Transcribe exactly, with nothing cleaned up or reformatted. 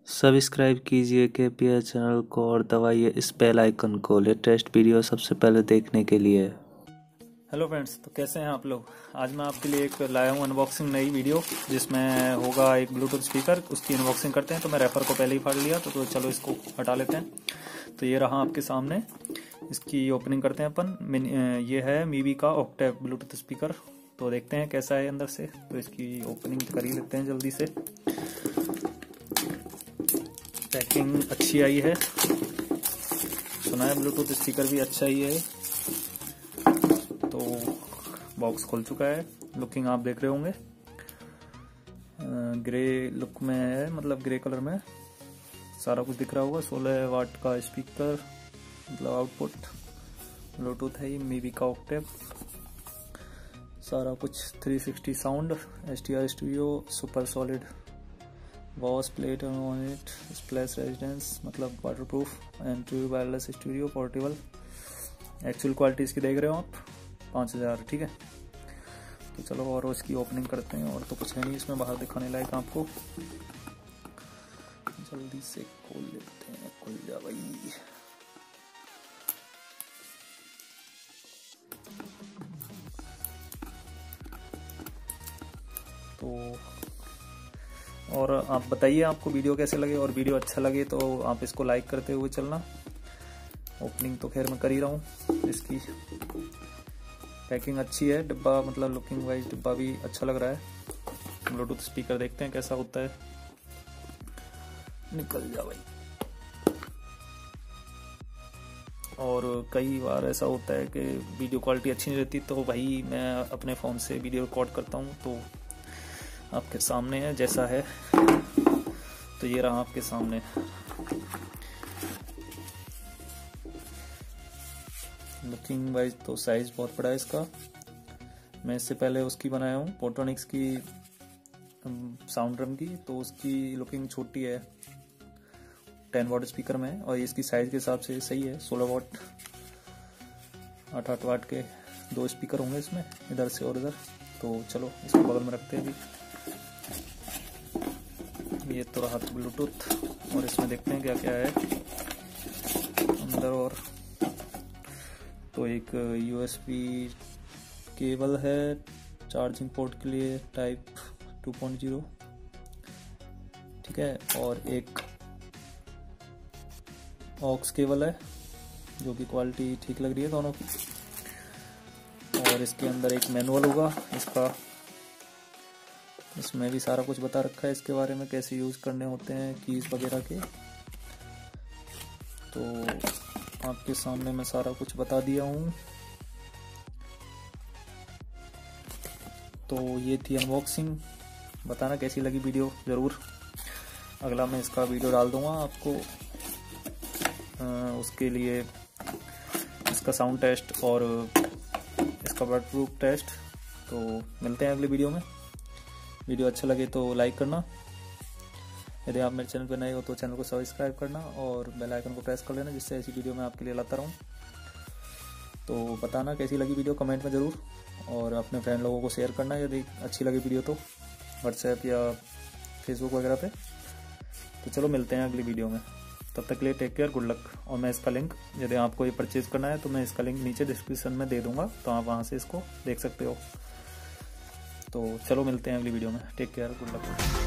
Subscribe कीजिए KPR channel को और दबाइए इस बेल आइकन को लेटेस्ट वीडियो सबसे पहले देखने के लिए। हेलो फ्रेंड्स, तो कैसे हैं आप लोग। आज मैं आपके लिए एक लाया हूँ अनबॉक्सिंग नई वीडियो, जिसमें होगा एक ब्लूटूथ स्पीकर। उसकी अनबॉक्सिंग करते हैं। तो मैं रैपर को पहले ही फाड़ लिया, तो, तो चलो इसको हटा लेते हैं। तो ये रहा आपके सामने, इसकी ओपनिंग करते हैं अपन। ये है मीवी का ऑक्टेव ब्लूटूथ स्पीकर। तो देखते हैं कैसा है अंदर से। तो इसकी ओपनिंग कर ही लेते हैं जल्दी से। पैकिंग अच्छी आई है, सुना है ब्लूटूथ स्पीकर भी अच्छा ही है। तो बॉक्स खुल चुका है। लुकिंग आप देख रहे होंगे, ग्रे लुक में है, मतलब ग्रे कलर में सारा कुछ दिख रहा होगा। सोलह वाट का स्पीकर, मतलब आउटपुट ब्लूटूथ है ये, मीवी का ऑक्टेव। सारा कुछ three sixty sound, H T R studio, super solid वॉस plate on it, splash resistance, मतलब water proof, and true wireless studio portable. Actual quality इसकी देख रहे हो आप, पाँच हज़ार। ठीक है, तो चलो और इसकी ओपनिंग करते हैं। और तो कुछ है नहीं इसमें बाहर दिखाने लायक आपको। जल्दी से खोल लेते हैं। खुल जा भाई। तो और आप बताइए आपको वीडियो कैसे लगे, और वीडियो अच्छा लगे तो आप इसको लाइक करते हुए चलना। ओपनिंग तो खैर मैं कर ही रहा हूँ। इसकी पैकिंग अच्छी है, डिब्बा मतलब लुकिंग वाइज डिब्बा भी अच्छा लग रहा है। ब्लूटूथ स्पीकर देखते हैं कैसा होता है। निकल जा भाई। और कई बार ऐसा होता है कि वीडियो क्वालिटी अच्छी नहीं रहती, तो भाई मैं अपने फ़ोन से वीडियो रिकॉर्ड करता हूँ। तो आपके सामने है जैसा है। तो ये रहा आपके सामने। लुकिंग वाइज तो साइज बहुत बड़ा है इसका। मैं इससे पहले उसकी बनाया हूँ पोर्टोनिक्स की साउंड ड्रम की, तो उसकी लुकिंग छोटी है, टेन वाट स्पीकर में। और इसकी साइज के हिसाब से सही है। सोलह वाट आठ आठ वाट के दो स्पीकर होंगे इसमें, इधर से और इधर। तो चलो इसको बगल में रखते हैं अभी। ये तो रहा ब्लूटूथ, और इसमें देखते हैं क्या क्या है अंदर। और तो एक यूएसबी केबल है चार्जिंग पोर्ट के लिए, टाइप टू पॉइंट ज़ीरो। ठीक है, और एक ऑक्स केबल है, जो कि क्वालिटी ठीक लग रही है दोनों की। और इसके अंदर एक मैनुअल होगा इसका। इसमें भी सारा कुछ बता रखा है इसके बारे में, कैसे यूज करने होते हैं कीज वगैरह के। तो आपके सामने मैं सारा कुछ बता दिया हूँ। तो ये थी अनबॉक्सिंग। बताना कैसी लगी वीडियो ज़रूर। अगला मैं इसका वीडियो डाल दूंगा आपको। आ, उसके लिए इसका साउंड टेस्ट और इसका वाटर प्रूफ टेस्ट। तो मिलते हैं अगले वीडियो में। वीडियो अच्छा लगे तो लाइक करना। यदि आप मेरे चैनल पर नए हो तो चैनल को सब्सक्राइब करना और बेल आइकन को प्रेस कर लेना, जिससे ऐसी वीडियो मैं आपके लिए लाता रहूं। तो बताना कैसी लगी वीडियो कमेंट में ज़रूर, और अपने फ्रेंड लोगों को शेयर करना यदि अच्छी लगी वीडियो तो, व्हाट्सएप या फेसबुक वगैरह पे। तो चलो मिलते हैं अगली वीडियो में। तब तक के लिए टेक केयर, गुड लक। और मैं इसका लिंक, यदि आपको ये परचेज़ करना है तो मैं इसका लिंक नीचे डिस्क्रिप्शन में दे दूँगा, तो आप वहाँ से इसको देख सकते हो। तो चलो मिलते हैं अगली वीडियो में। Take care, good luck.